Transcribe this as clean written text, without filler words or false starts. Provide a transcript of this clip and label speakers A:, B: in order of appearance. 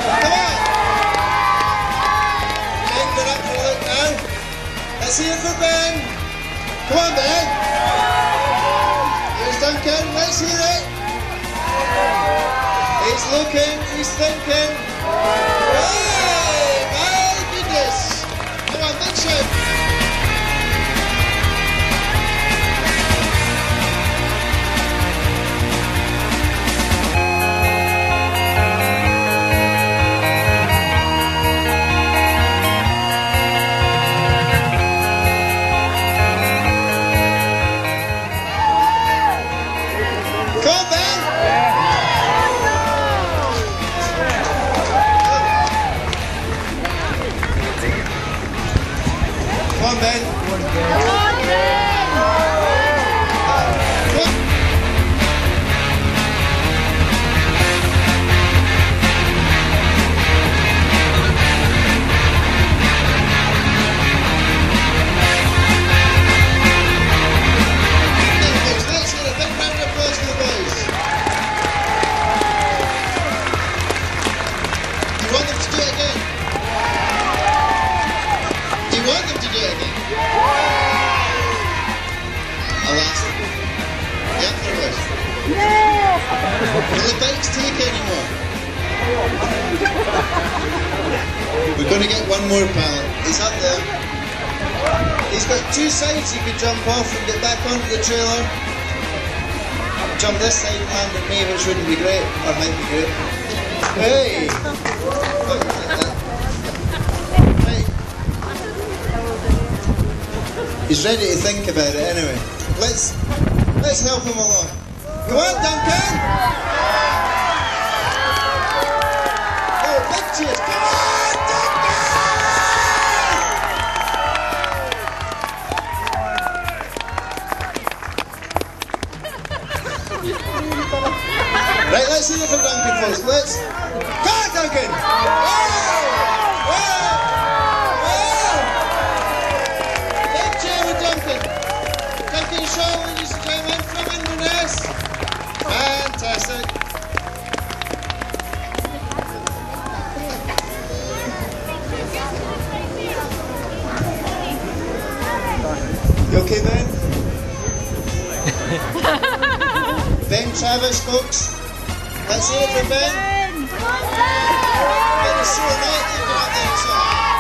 A: Come on! Ben, get up for a look now. Let's see it for Ben. Come on, Ben. Here's Duncan. Let's hear it. He's looking. He's thinking. Hey, my goodness. Come on, big shout. Come on, Ben. Come on, Ben. Let's get a big round of applause for the boys. Do you want them to do it again? Do you want them to do it again? I'll ask them. Yeah, for us. Will the bikes take anymore? We're going to get one more pallet. He's up there. He's got two sides he can jump off and get back onto the trailer. Jump this side and land at me, which wouldn't be great, or might be great. Hey! He's ready to think about it anyway. Let's help him along. Come on, Duncan! Oh, big cheers! Come on, Duncan! Right, let's see it for Duncan first. Let's. Come on, Duncan! Whoa! Show, ladies and gentlemen, from Inverness. Fantastic. You okay, Ben? Ben Travis, folks. Let's see it for Ben. Ben is so right looking up there.